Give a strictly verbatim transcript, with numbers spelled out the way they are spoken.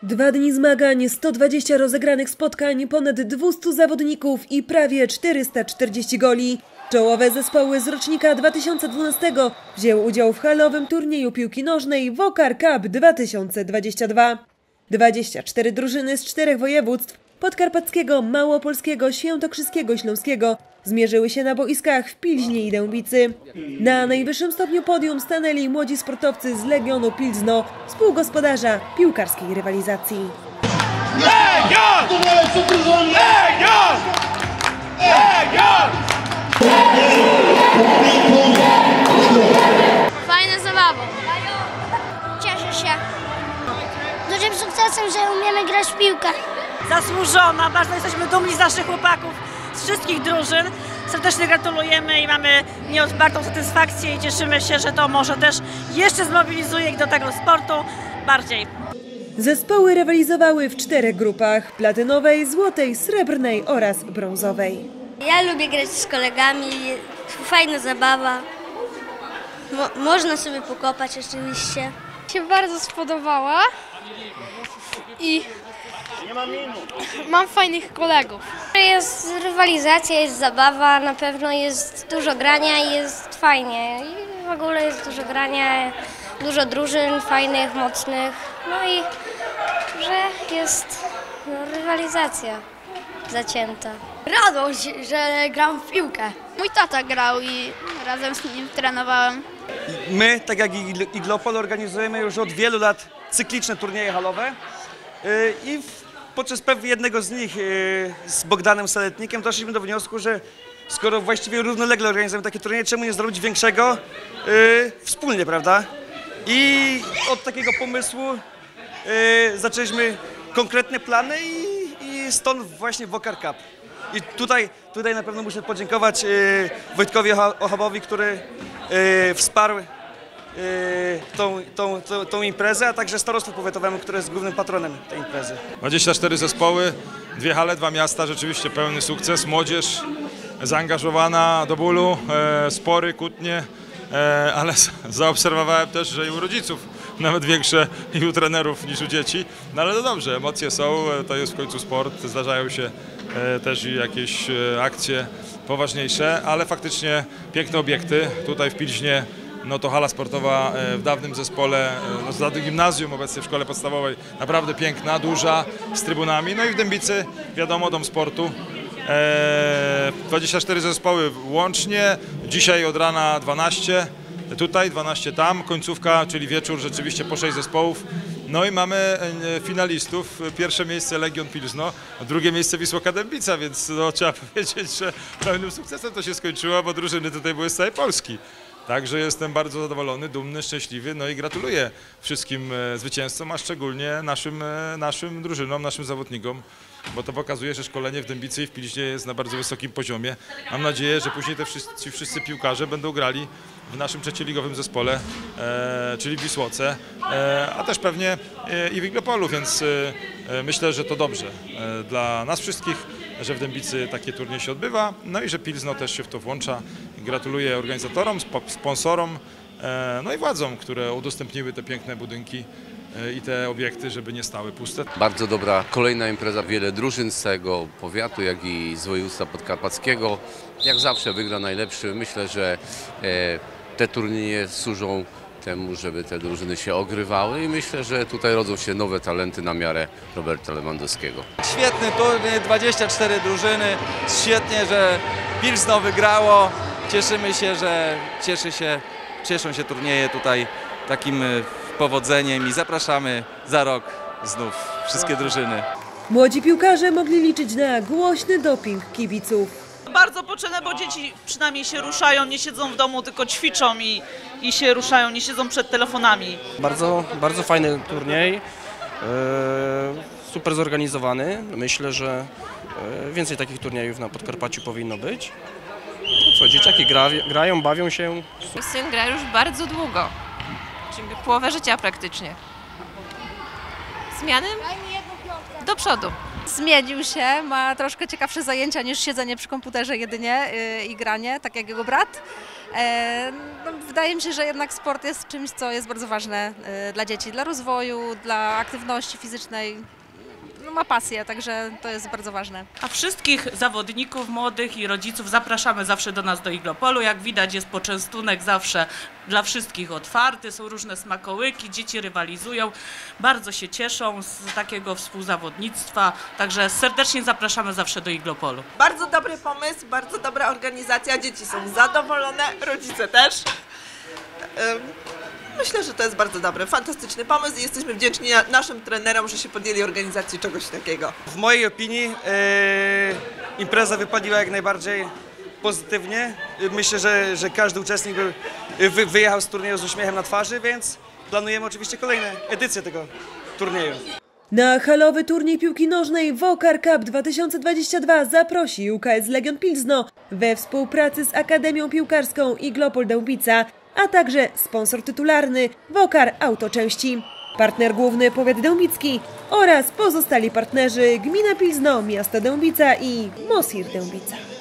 Dwa dni zmagań, sto dwadzieścia rozegranych spotkań, ponad dwieście zawodników i prawie czterysta czterdzieści goli. Czołowe zespoły z rocznika dwa tysiące dwunastego wzięły udział w halowym turnieju piłki nożnej Wokar Cup dwa tysiące dwadzieścia dwa. dwadzieścia cztery drużyny z czterech województw: podkarpackiego, małopolskiego, świętokrzyskiego i śląskiego zmierzyły się na boiskach w Pilźnie i Dębicy. Na najwyższym stopniu podium stanęli młodzi sportowcy z Legionu Pilzno, współgospodarza piłkarskiej rywalizacji. Legion! Legion! Legion! Fajna zabawa. Cieszę się. Dużym sukcesem, że umiemy grać w piłkę. Zasłużona, bardzo jesteśmy dumni z naszych chłopaków, z wszystkich drużyn. Serdecznie gratulujemy i mamy nieodpartą satysfakcję i cieszymy się, że to może też jeszcze zmobilizuje ich do tego sportu bardziej. Zespoły rywalizowały w czterech grupach: platynowej, złotej, srebrnej oraz brązowej. Ja lubię grać z kolegami, fajna zabawa. Mo można sobie pokopać oczywiście. Mi się bardzo spodobała i mam fajnych kolegów. Jest rywalizacja, jest zabawa, na pewno jest dużo grania i jest fajnie. I w ogóle jest dużo grania, dużo drużyn fajnych, mocnych. No i że jest no, rywalizacja zacięta. Radość, że gram w piłkę. Mój tata grał i razem z nim trenowałem. My, tak jak Iglopol, organizujemy już od wielu lat cykliczne turnieje halowe i podczas jednego z nich z Bogdanem Saletnikiem doszliśmy do wniosku, że skoro właściwie równolegle organizujemy takie turnieje, czemu nie zrobić większego wspólnie, prawda? I od takiego pomysłu zaczęliśmy konkretne plany i, i stąd właśnie Wokar Cup. I tutaj, tutaj na pewno muszę podziękować y, Wojtkowi Ochabowi, który y, wsparł y, tą, tą, tą, tą imprezę, a także starostwu powiatowemu, które jest głównym patronem tej imprezy. dwadzieścia cztery zespoły, dwie hale, dwa miasta, rzeczywiście pełny sukces. Młodzież zaangażowana do bólu, e, spory, kłótnie, e, ale zaobserwowałem też, że i u rodziców nawet większe i u trenerów niż u dzieci. No ale to dobrze, emocje są, to jest w końcu sport, zdarzają się e, też i jakieś e, akcje poważniejsze, ale faktycznie piękne obiekty. Tutaj w Pilźnie no to hala sportowa e, w dawnym zespole, e, z dawnym gimnazjum, obecnie w szkole podstawowej, naprawdę piękna, duża, z trybunami. No i w Dębicy, wiadomo, dom sportu. E, dwadzieścia cztery zespoły łącznie, dzisiaj od rana dwanaście. Tutaj, dwanaście tam, końcówka, czyli wieczór, rzeczywiście po sześć zespołów. No i mamy finalistów. Pierwsze miejsce Legion Pilzno, drugie miejsce Wisłoka Dębica, więc no, trzeba powiedzieć, że pełnym sukcesem to się skończyło, bo drużyny tutaj były z całej Polski. Także jestem bardzo zadowolony, dumny, szczęśliwy, no i gratuluję wszystkim zwycięzcom, a szczególnie naszym, naszym drużynom, naszym zawodnikom, bo to pokazuje, że szkolenie w Dębicy i w Pilźnie jest na bardzo wysokim poziomie. Mam nadzieję, że później te wszyscy, ci wszyscy piłkarze będą grali w naszym trzecioligowym zespole, e, czyli w Wisłoce, e, a też pewnie e, i w Iglopolu, więc e, myślę, że to dobrze e, dla nas wszystkich, że w Dębicy takie turniej się odbywa, no i że Pilzno też się w to włącza. Gratuluję organizatorom, sponsorom, e, no i władzom, które udostępniły te piękne budynki i te obiekty, żeby nie stały puste. Bardzo dobra kolejna impreza, wiele drużyn z całego powiatu, jak i z województwa podkarpackiego. Jak zawsze wygra najlepszy. Myślę, że e, te turnieje służą temu, żeby te drużyny się ogrywały i myślę, że tutaj rodzą się nowe talenty na miarę Roberta Lewandowskiego. Świetny turniej, dwadzieścia cztery drużyny, świetnie, że Pilzno wygrało. Cieszymy się, że cieszy się, cieszą się turnieje tutaj takim powodzeniem i zapraszamy za rok znów wszystkie drużyny. Młodzi piłkarze mogli liczyć na głośny doping kibiców. Bardzo potrzebne, bo dzieci przynajmniej się ruszają, nie siedzą w domu, tylko ćwiczą i, i się ruszają, nie siedzą przed telefonami. Bardzo, bardzo fajny turniej, e, super zorganizowany. Myślę, że e, więcej takich turniejów na Podkarpaciu powinno być. No co, dzieciaki gra, grają, bawią się. Mój syn gra już bardzo długo. Czyli połowę życia praktycznie. Zmiany do przodu. Zmienił się, ma troszkę ciekawsze zajęcia niż siedzenie przy komputerze jedynie yy, i granie, tak jak jego brat. No, wydaje mi się, że jednak sport jest czymś, co jest bardzo ważne dla dzieci, dla rozwoju, dla aktywności fizycznej. No, ma pasję, także to jest bardzo ważne. A wszystkich zawodników młodych i rodziców zapraszamy zawsze do nas do Iglopolu. Jak widać, jest poczęstunek zawsze dla wszystkich otwarty, są różne smakołyki, dzieci rywalizują, bardzo się cieszą z takiego współzawodnictwa, także serdecznie zapraszamy zawsze do Iglopolu. Bardzo dobry pomysł, bardzo dobra organizacja, dzieci są zadowolone, rodzice też. Myślę, że to jest bardzo dobry, fantastyczny pomysł i jesteśmy wdzięczni naszym trenerom, że się podjęli organizacji czegoś takiego. W mojej opinii e, impreza wypaliła jak najbardziej pozytywnie. Myślę, że, że każdy uczestnik wy, wyjechał z turnieju z uśmiechem na twarzy, więc planujemy oczywiście kolejne edycje tego turnieju. Na halowy turniej piłki nożnej Wokar Cup dwa tysiące dwadzieścia dwa zaprosi U K S Legion Pilzno we współpracy z Akademią Piłkarską Iglopol Dębica, a także sponsor tytularny Wokar Autoczęści, partner główny Powiat Dębicki oraz pozostali partnerzy Gmina Pilzno, Miasto Dębica i Mosir Dębica.